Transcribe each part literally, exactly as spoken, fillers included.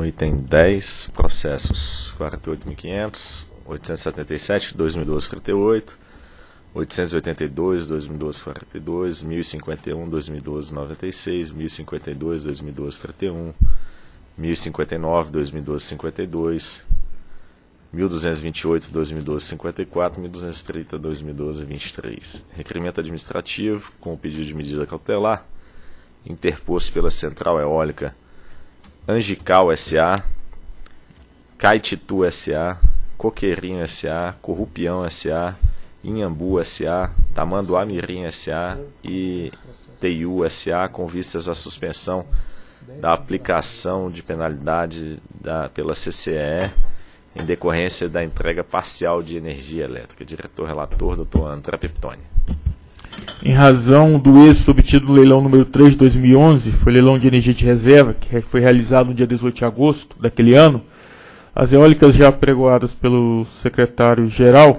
No item dez, processos quarenta e oito mil e quinhentos, oitocentos e setenta e sete, dois mil e doze, trinta e oito, oitocentos e oitenta e dois, dois mil e doze, quarenta e dois, mil e cinquenta e um, dois mil e doze, noventa e seis, mil e cinquenta e dois, dois mil e doze, trinta e um, mil e cinquenta e nove, dois mil e doze, cinquenta e dois, mil duzentos e vinte e oito, dois mil e doze, cinquenta e quatro, mil duzentos e trinta, dois mil e doze, vinte e três. Requerimento administrativo com o pedido de medida cautelar interposto pela Central Eólica Angical S A, Caetitu S A, Coqueirinho S A, Corrupião S A, Inhambu S A, Tamanduá Mirim S A e T I U S A, com vistas à suspensão da aplicação de penalidade da, pela C C E em decorrência da entrega parcial de energia elétrica. Diretor-relator, doutor André Piptoni. Em razão do êxito obtido no leilão número três de dois mil e onze, foi leilão de energia de reserva, que foi realizado no dia dezoito de agosto daquele ano, as eólicas já apregoadas pelo secretário-geral,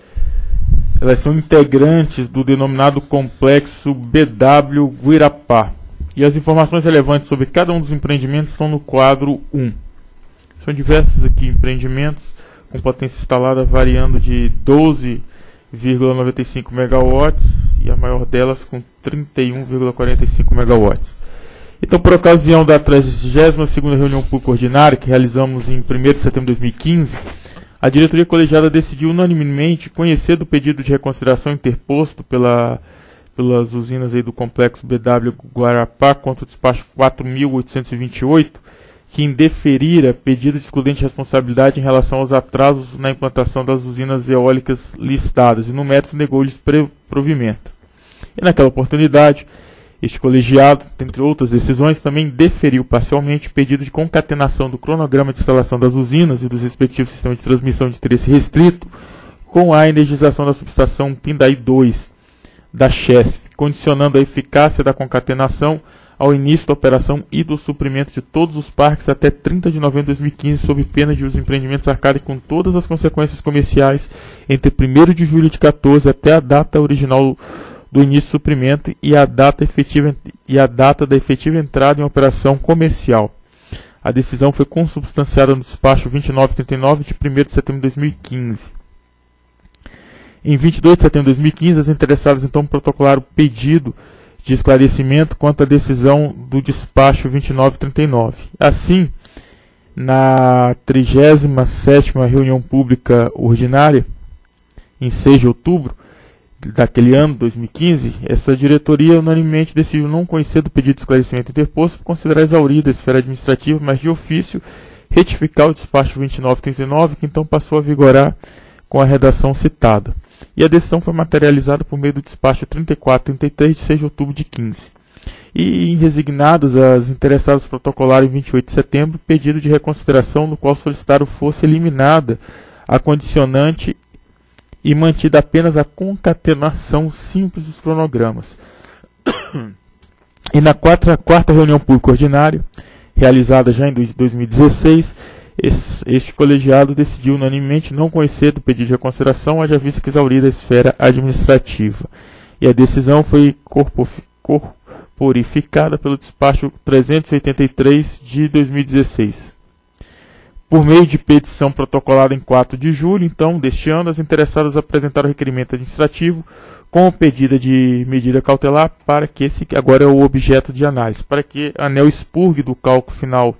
elas são integrantes do denominado complexo B W Guirapá. E as informações relevantes sobre cada um dos empreendimentos estão no quadro um. São diversos aqui empreendimentos com potência instalada variando de doze vírgula noventa e cinco megawatts e a maior delas com trinta e um vírgula quarenta e cinco megawatts. Então, por ocasião da trigésima segunda reunião pública ordinária que realizamos em primeiro de setembro de dois mil e quinze, a diretoria colegiada decidiu unanimemente conhecer do pedido de reconsideração interposto pela, pelas usinas aí do complexo B W Guarapá contra o despacho quatro mil oitocentos e vinte e oito, que indeferira pedido de excludente de responsabilidade em relação aos atrasos na implantação das usinas eólicas listadas, e no mérito negou-lhes provimento. E naquela oportunidade, este colegiado, entre outras decisões, também deferiu parcialmente pedido de concatenação do cronograma de instalação das usinas e dos respectivos sistemas de transmissão de interesse restrito com a energização da subestação Pindaí dois, da Chesf, condicionando a eficácia da concatenação ao início da operação e do suprimento de todos os parques até trinta de novembro de dois mil e quinze, sob pena de os empreendimentos arcarem com todas as consequências comerciais entre primeiro de julho de quatorze até a data original do início do suprimento e a data efetiva e a data da efetiva entrada em operação comercial. A decisão foi consubstanciada no despacho vinte e nove trinta e nove de primeiro de setembro de dois mil e quinze. Em vinte e dois de setembro de dois mil e quinze, as interessadas então protocolaram o pedido de esclarecimento quanto à decisão do despacho vinte e nove trinta e nove. Assim, na trigésima sétima reunião pública ordinária, em seis de outubro daquele ano, dois mil e quinze, essa diretoria unanimemente decidiu não conhecer do pedido de esclarecimento interposto por considerar exaurida a esfera administrativa, mas de ofício retificar o despacho vinte e nove trinta e nove, que então passou a vigorar com a redação citada. E a decisão foi materializada por meio do despacho trinta e quatro trinta e três de seis de outubro de quinze. E, resignadas, as interessadas protocolaram em vinte e oito de setembro pedido de reconsideração, no qual solicitaram fosse eliminada a condicionante e mantida apenas a concatenação simples dos cronogramas. E na quarta, quarta reunião pública ordinária, realizada já em dois mil e dezesseis, Este, este colegiado decidiu unanimemente não conhecer do pedido de reconsideração, haja vista que exaurida a esfera administrativa. E a decisão foi corporificada pelo despacho trezentos e oitenta e três de dois mil e dezesseis. Por meio de petição protocolada em quatro de julho, então, deste ano, as interessadas apresentaram o requerimento administrativo com o pedido de medida cautelar para que esse agora é o objeto de análise, para que a ANEEL expurgue do cálculo final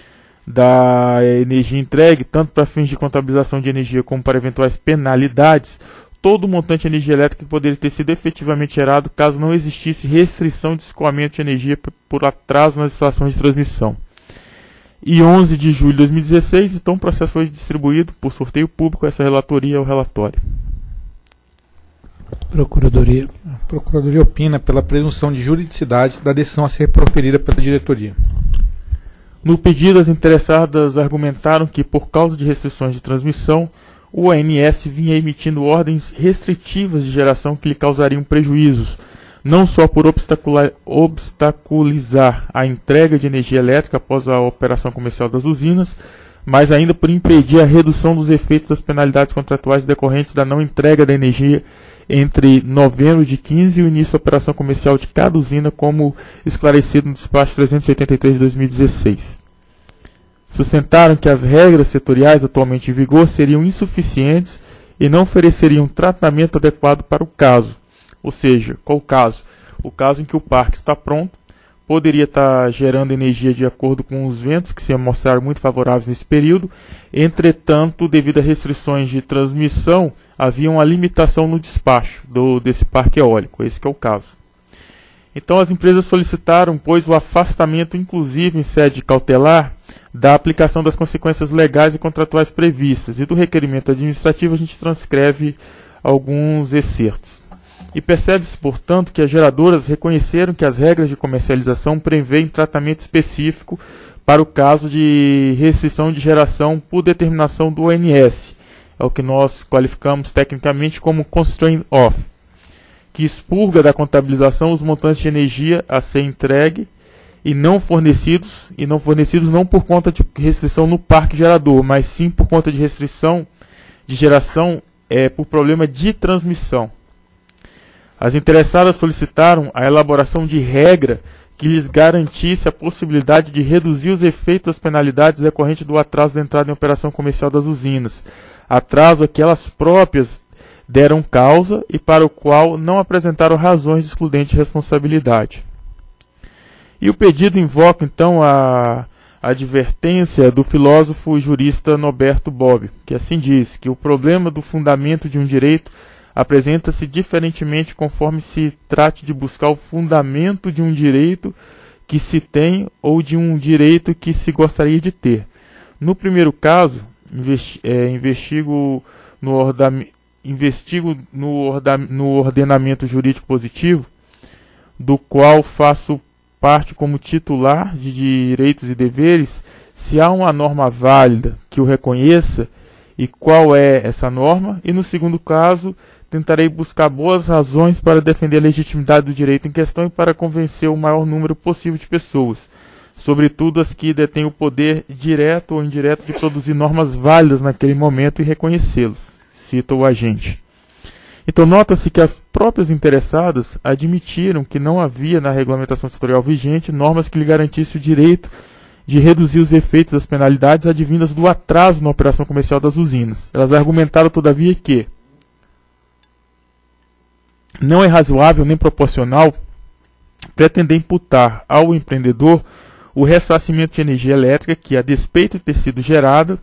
da energia entregue, tanto para fins de contabilização de energia como para eventuais penalidades, todo o montante de energia elétrica que poderia ter sido efetivamente gerado caso não existisse restrição de escoamento de energia por atraso nas instalações de transmissão. E onze de julho de dois mil e dezesseis, então o processo foi distribuído por sorteio público, essa relatoria é o relatório. Procuradoria. A Procuradoria opina pela presunção de juridicidade da decisão a ser proferida pela diretoria. No pedido, as interessadas argumentaram que, por causa de restrições de transmissão, o A N S vinha emitindo ordens restritivas de geração que lhe causariam prejuízos, não só por obstaculizar a entrega de energia elétrica após a operação comercial das usinas, mas ainda por impedir a redução dos efeitos das penalidades contratuais decorrentes da não entrega da energia entre novembro de quinze e o início da operação comercial de cada usina, como esclarecido no despacho trezentos e oitenta e três de dois mil e dezesseis. sustentaram que as regras setoriais atualmente em vigor seriam insuficientes e não ofereceriam tratamento adequado para o caso. Ou seja, qual o caso? O caso em que o parque está pronto, poderia estar gerando energia de acordo com os ventos que se mostraram muito favoráveis nesse período. Entretanto, devido a restrições de transmissão, havia uma limitação no despacho do, desse parque eólico. Esse que é o caso. Então, as empresas solicitaram, pois, o afastamento, inclusive em sede cautelar, da aplicação das consequências legais e contratuais previstas. E do requerimento administrativo, a gente transcreve alguns excertos. E percebe-se, portanto, que as geradoras reconheceram que as regras de comercialização prevêem tratamento específico para o caso de restrição de geração por determinação do O N S. É o que nós qualificamos tecnicamente como constraint off, que expurga da contabilização os montantes de energia a ser entregue e não fornecidos, e não fornecidos não por conta de restrição no parque gerador, mas sim por conta de restrição de geração é, por problema de transmissão. As interessadas solicitaram a elaboração de regra que lhes garantisse a possibilidade de reduzir os efeitos das penalidades decorrentes do atraso da entrada em operação comercial das usinas, atraso a que elas próprias deram causa e para o qual não apresentaram razões de excludente de responsabilidade. E o pedido invoca, então, a advertência do filósofo e jurista Norberto Bobbio, que assim diz, que o problema do fundamento de um direito apresenta-se diferentemente conforme se trate de buscar o fundamento de um direito que se tem ou de um direito que se gostaria de ter. No primeiro caso, investi é, investigo, no, orda investigo no, orda no ordenamento jurídico positivo, do qual faço parte como titular de direitos e deveres, se há uma norma válida que o reconheça e qual é essa norma, e no segundo caso, tentarei buscar boas razões para defender a legitimidade do direito em questão e para convencer o maior número possível de pessoas, sobretudo as que detêm o poder direto ou indireto de produzir normas válidas naquele momento e reconhecê-los, cita o agente. Então nota-se que as próprias interessadas admitiram que não havia na regulamentação setorial vigente normas que lhe garantissem o direito de reduzir os efeitos das penalidades advindas do atraso na operação comercial das usinas. Elas argumentaram, todavia, que não é razoável nem proporcional pretender imputar ao empreendedor o ressarcimento de energia elétrica que, a despeito de ter sido gerada,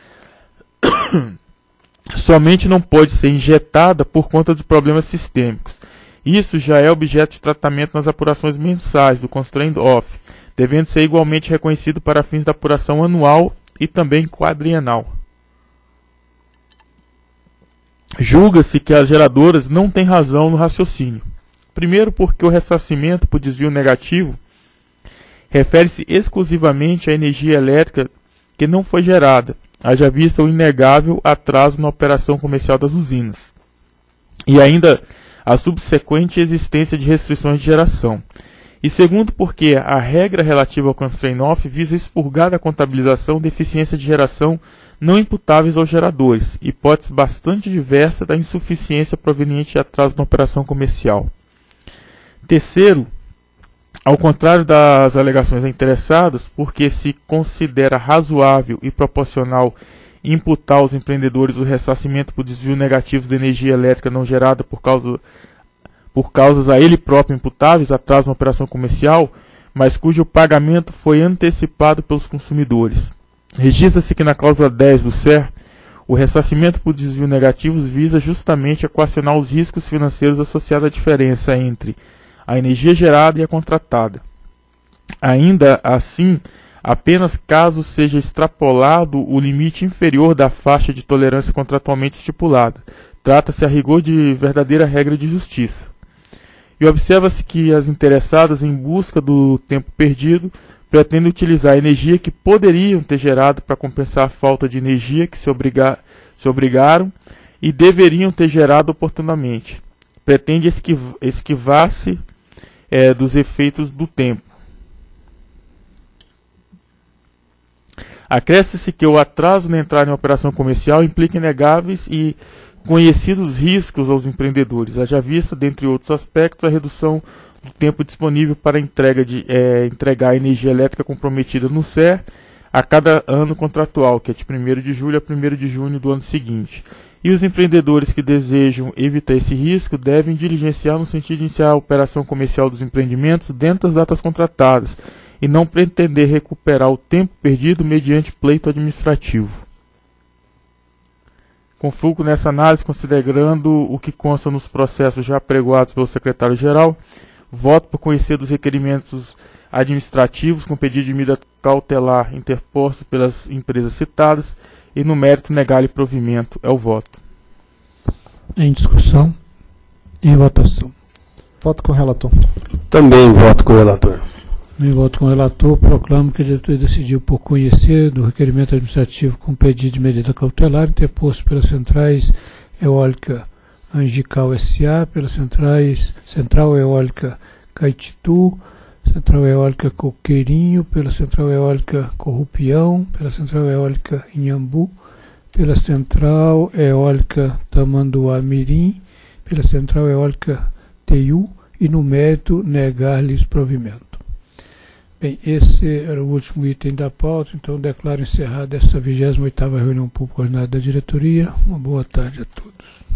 somente não pode ser injetada por conta de problemas sistêmicos. Isso já é objeto de tratamento nas apurações mensais do constraint off, devendo ser igualmente reconhecido para fins da apuração anual e também quadrienal. Julga-se que as geradoras não têm razão no raciocínio. Primeiro, porque o ressarcimento por desvio negativo refere-se exclusivamente à energia elétrica que não foi gerada, haja vista o inegável atraso na operação comercial das usinas, e ainda a subsequente existência de restrições de geração. E segundo, porque a regra relativa ao constraint off visa expurgar da contabilização deficiência de geração não imputáveis aos geradores, hipótese bastante diversa da insuficiência proveniente de atraso na operação comercial. Terceiro, ao contrário das alegações interessadas, porque se considera razoável e proporcional imputar aos empreendedores o ressarcimento por desvio negativo de energia elétrica não gerada por, causa, por causas a ele próprio imputáveis, atraso na operação comercial, mas cujo pagamento foi antecipado pelos consumidores. Registra-se que na cláusula dez do C E R, o ressarcimento por desvio negativos visa justamente equacionar os riscos financeiros associados à diferença entre a energia gerada e a contratada. Ainda assim, apenas caso seja extrapolado o limite inferior da faixa de tolerância contratualmente estipulada. Trata-se a rigor de verdadeira regra de justiça. E observa-se que as interessadas em busca do tempo perdido pretendem utilizar a energia que poderiam ter gerado para compensar a falta de energia que se, obriga se obrigaram e deveriam ter gerado oportunamente. Pretende esquiv esquivar-se é, dos efeitos do tempo. Acresce-se que o atraso na entrada em operação comercial implica inegáveis e conhecidos riscos aos empreendedores, haja vista, dentre outros aspectos, a redução do tempo disponível para a entrega de, é, entregar a energia elétrica comprometida no C E R, a cada ano contratual, que é de primeiro de julho a primeiro de junho do ano seguinte. E os empreendedores que desejam evitar esse risco devem diligenciar no sentido de iniciar a operação comercial dos empreendimentos dentro das datas contratadas e não pretender recuperar o tempo perdido mediante pleito administrativo. Confluco nessa análise, considerando o que consta nos processos já apregoados pelo secretário-geral, voto por conhecer dos requerimentos administrativos com pedido de medida cautelar interposto pelas empresas citadas e no mérito negar-lhe provimento. É o voto. Em discussão, em votação. Voto com o relator. Também voto com o relator. Em voto com o relator, proclamo que a diretoria decidiu por conhecer do requerimento administrativo com pedido de medida cautelar interposto pelas centrais Eólica Angical S A, pelas centrais Central Eólica Caetitu, Central Eólica Coqueirinho, pela Central Eólica Corrupião, pela Central Eólica Inhambu, pela Central Eólica Tamanduá Mirim, pela Central Eólica Teiu e no mérito negar-lhes provimento. Bem, esse era o último item da pauta, então declaro encerrada essa vigésima oitava reunião pública ordinária da diretoria. Uma boa tarde a todos.